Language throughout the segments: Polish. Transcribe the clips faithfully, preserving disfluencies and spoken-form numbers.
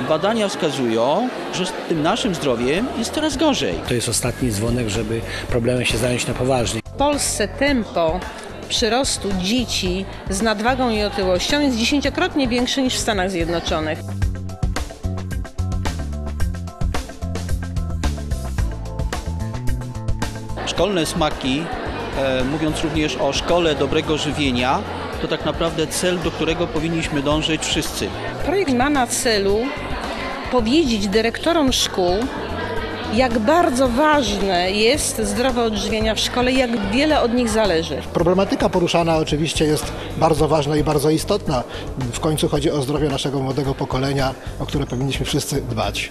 Badania wskazują, że z tym naszym zdrowiem jest coraz gorzej. To jest ostatni dzwonek, żeby problemem się zająć na poważnie. W Polsce tempo przyrostu dzieci z nadwagą i otyłością jest dziesięciokrotnie większe niż w Stanach Zjednoczonych. Szkolne smaki, e, mówiąc również o szkole dobrego żywienia, to tak naprawdę cel, do którego powinniśmy dążyć wszyscy. Projekt ma na celu powiedzieć dyrektorom szkół, jak bardzo ważne jest zdrowe odżywienie w szkole, jak wiele od nich zależy. Problematyka poruszana oczywiście jest bardzo ważna i bardzo istotna. W końcu chodzi o zdrowie naszego młodego pokolenia, o które powinniśmy wszyscy dbać.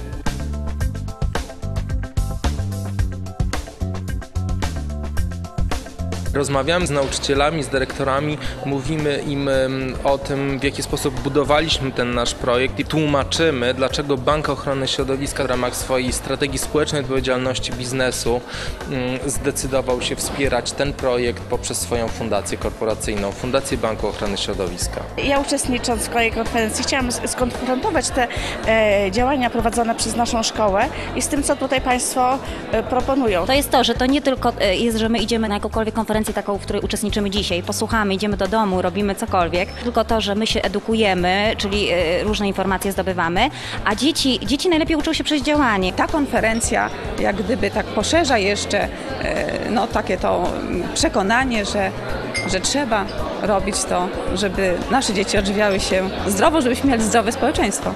Rozmawiamy z nauczycielami, z dyrektorami, mówimy im o tym, w jaki sposób budowaliśmy ten nasz projekt i tłumaczymy, dlaczego Bank Ochrony Środowiska w ramach swojej strategii społecznej odpowiedzialności biznesu zdecydował się wspierać ten projekt poprzez swoją fundację korporacyjną, Fundację Banku Ochrony Środowiska. Ja uczestnicząc w tej konferencji chciałam skonfrontować te e, działania prowadzone przez naszą szkołę i z tym, co tutaj Państwo e, proponują. To jest to, że to nie tylko jest, że my idziemy na jakąkolwiek konferencję taką, w której uczestniczymy dzisiaj, posłuchamy, idziemy do domu, robimy cokolwiek, tylko to, że my się edukujemy, czyli różne informacje zdobywamy, a dzieci, dzieci najlepiej uczą się przez działanie. Ta konferencja jak gdyby tak poszerza jeszcze no, takie to przekonanie, że, że trzeba robić to, żeby nasze dzieci odżywiały się zdrowo, żebyśmy mieli zdrowe społeczeństwo.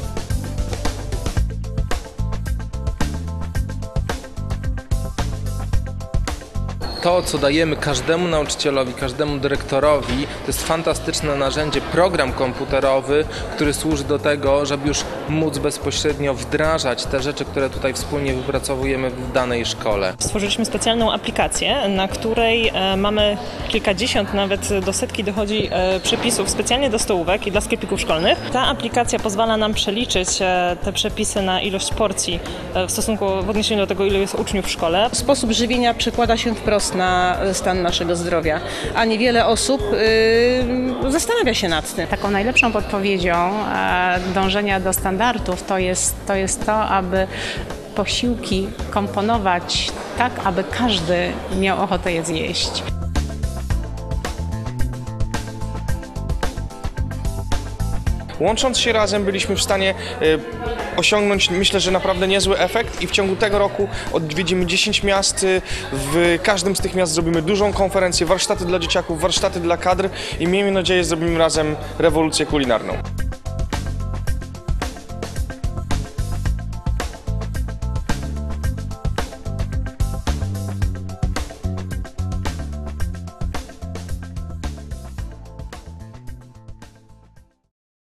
To, co dajemy każdemu nauczycielowi, każdemu dyrektorowi, to jest fantastyczne narzędzie, program komputerowy, który służy do tego, żeby już móc bezpośrednio wdrażać te rzeczy, które tutaj wspólnie wypracowujemy w danej szkole. Stworzyliśmy specjalną aplikację, na której mamy kilkadziesiąt, nawet do setki dochodzi przepisów specjalnie do stołówek i dla sklepików szkolnych. Ta aplikacja pozwala nam przeliczyć te przepisy na ilość porcji w stosunku, w odniesieniu do tego, ile jest uczniów w szkole. Sposób żywienia przekłada się wprost na stan naszego zdrowia, a niewiele osób yy, zastanawia się nad tym. Taką najlepszą podpowiedzią e, dążenia do standardów to jest, to jest to, aby posiłki komponować tak, aby każdy miał ochotę je zjeść. Łącząc się razem byliśmy w stanie y, osiągnąć, myślę, że naprawdę niezły efekt i w ciągu tego roku odwiedzimy dziesięć miast. W każdym z tych miast zrobimy dużą konferencję, warsztaty dla dzieciaków, warsztaty dla kadr i miejmy nadzieję, że zrobimy razem rewolucję kulinarną.